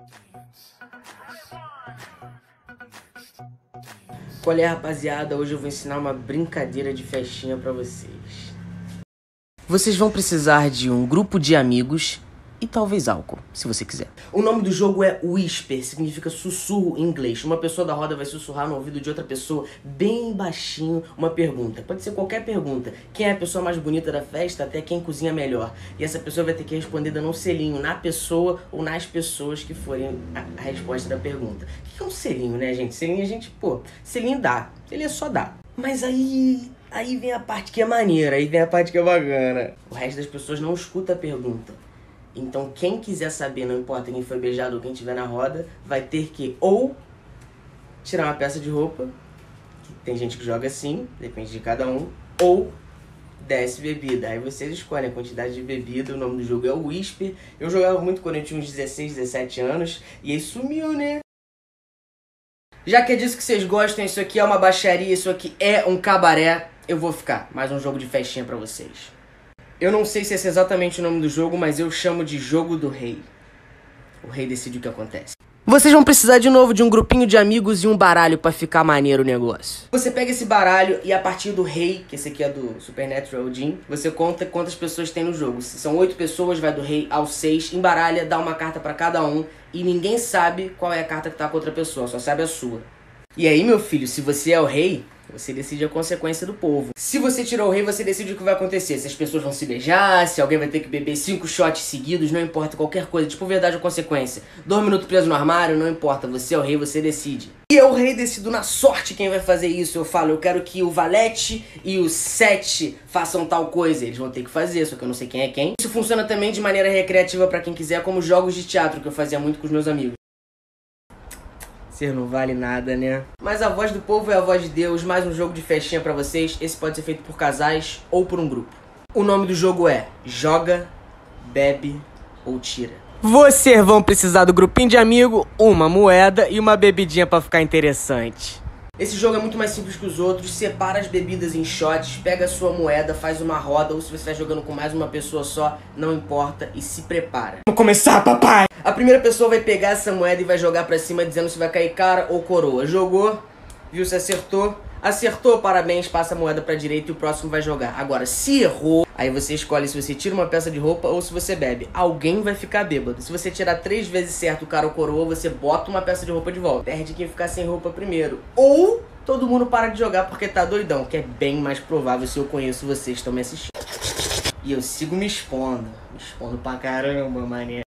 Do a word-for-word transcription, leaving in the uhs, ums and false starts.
Qual é, rapaziada? Hoje eu vou ensinar uma brincadeira de festinha pra vocês. Vocês vão precisar de um grupo de amigos e talvez álcool, se você quiser. O nome do jogo é Whisper, significa sussurro em inglês. Uma pessoa da roda vai sussurrar no ouvido de outra pessoa, bem baixinho, uma pergunta. Pode ser qualquer pergunta. Quem é a pessoa mais bonita da festa, até quem cozinha melhor. E essa pessoa vai ter que responder dando um selinho na pessoa ou nas pessoas que forem a, a resposta da pergunta. O que é um selinho, né, gente? Selinho a gente, pô, selinho dá. Selinho é só dá. Mas aí... Aí vem a parte que é maneira, aí vem a parte que é bacana. O resto das pessoas não escuta a pergunta. Então quem quiser saber, não importa quem foi beijado ou quem estiver na roda, vai ter que ou tirar uma peça de roupa, que tem gente que joga assim, depende de cada um, ou desce bebida. Aí vocês escolhem a quantidade de bebida, o nome do jogo é o Whisper. Eu jogava muito quando eu tinha uns dezesseis, dezessete anos, e aí sumiu, né? Já que é disso que vocês gostam, isso aqui é uma baixaria, isso aqui é um cabaré, eu vou ficar. Mais um jogo de festinha pra vocês. Eu não sei se esse é exatamente o nome do jogo, mas eu chamo de Jogo do Rei. O rei decide o que acontece. Vocês vão precisar de novo de um grupinho de amigos e um baralho pra ficar maneiro o negócio. Você pega esse baralho e a partir do rei, que esse aqui é do Supernatural Jim, você conta quantas pessoas tem no jogo. Se são oito pessoas, vai do rei ao seis, embaralha, dá uma carta pra cada um e ninguém sabe qual é a carta que tá com outra pessoa, só sabe a sua. E aí, meu filho, se você é o rei, você decide a consequência do povo. Se você tirou o rei, você decide o que vai acontecer. Se as pessoas vão se beijar, se alguém vai ter que beber cinco shots seguidos, não importa, qualquer coisa. Tipo, verdade ou consequência. Dois minutos preso no armário, não importa. Você é o rei, você decide. E eu, o rei, decido na sorte quem vai fazer isso. Eu falo, eu quero que o valete e o sete façam tal coisa. Eles vão ter que fazer, só que eu não sei quem é quem. Isso funciona também de maneira recreativa pra quem quiser, como jogos de teatro, que eu fazia muito com os meus amigos. Ser não vale nada, né? Mas a voz do povo é a voz de Deus, mais um jogo de festinha pra vocês. Esse pode ser feito por casais ou por um grupo. O nome do jogo é Joga, Bebe ou Tira. Vocês vão precisar do grupinho de amigo, uma moeda e uma bebidinha pra ficar interessante. Esse jogo é muito mais simples que os outros, separa as bebidas em shots, pega a sua moeda, faz uma roda, ou se você está jogando com mais uma pessoa só, não importa, e se prepara. Vamos começar, papai! A primeira pessoa vai pegar essa moeda e vai jogar pra cima dizendo se vai cair cara ou coroa. Jogou, viu se acertou, acertou, parabéns, passa a moeda pra direita e o próximo vai jogar. Agora, se errou, aí você escolhe se você tira uma peça de roupa ou se você bebe. Alguém vai ficar bêbado. Se você tirar três vezes certo o cara ou coroa, você bota uma peça de roupa de volta. Perde quem ficar sem roupa primeiro. Ou todo mundo para de jogar porque tá doidão, que é bem mais provável se eu conheço vocês que estão me assistindo. E eu sigo me expondo. Me expondo pra caramba, mané.